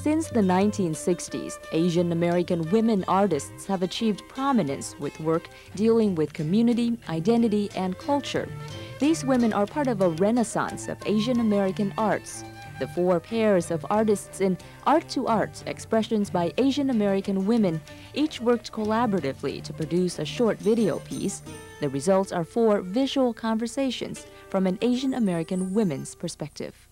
Since the 1960s, Asian American women artists have achieved prominence with work dealing with community, identity, and culture. These women are part of a renaissance of Asian American arts. The four pairs of artists in Art to Art, Expressions by Asian American Women, each worked collaboratively to produce a short video piece. The results are four visual conversations from an Asian American women's perspective.